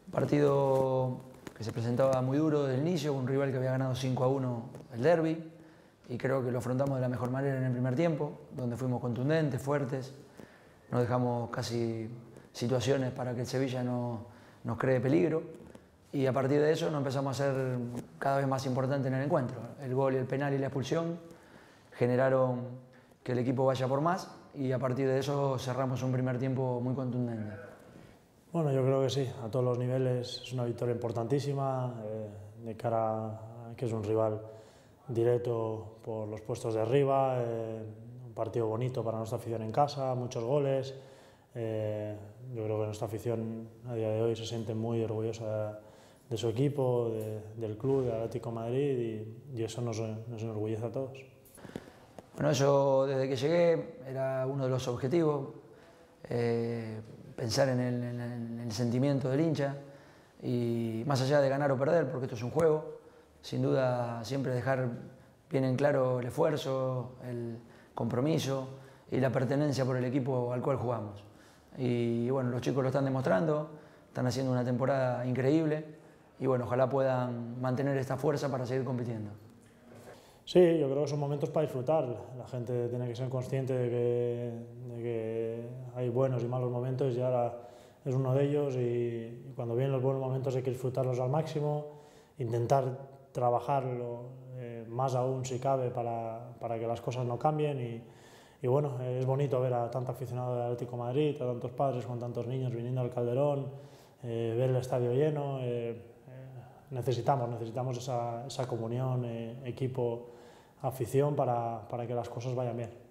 Partido que se presentaba muy duro desde el inicio, un rival que había ganado 5-1 el derbi, y creo que lo afrontamos de la mejor manera en el primer tiempo, donde fuimos contundentes, fuertes, no dejamos casi situaciones para que el Sevilla nos cree peligro, y a partir de eso nos empezamos a ser cada vez más importantes en el encuentro. El gol, el penal y la expulsión generaron que el equipo vaya por más, y a partir de eso cerramos un primer tiempo muy contundente. Bueno, yo creo que sí, a todos los niveles es una victoria importantísima, de cara a que es un rival directo por los puestos de arriba, un partido bonito para nuestra afición en casa, muchos goles. Yo creo que nuestra afición a día de hoy se siente muy orgullosa de su equipo, del club, del Atlético de Madrid, y eso nos enorgullece a todos. Bueno, yo desde que llegué era uno de los objetivos, pensar en el sentimiento del hincha, y más allá de ganar o perder, porque esto es un juego, sin duda siempre dejar bien en claro el esfuerzo, el compromiso y la pertenencia por el equipo al cual jugamos. Y bueno, los chicos lo están demostrando, están haciendo una temporada increíble, y bueno, ojalá puedan mantener esta fuerza para seguir compitiendo. Sí, yo creo que son momentos para disfrutar. La gente tiene que ser consciente de que hay buenos y malos momentos, y ahora es uno de ellos, y cuando vienen los buenos momentos hay que disfrutarlos al máximo, intentar trabajarlo más aún si cabe para que las cosas no cambien, y bueno, es bonito ver a tanto aficionado del Atlético de Madrid, a tantos padres con tantos niños viniendo al Calderón, ver el estadio lleno. Necesitamos esa comunión, equipo, afición, para que las cosas vayan bien.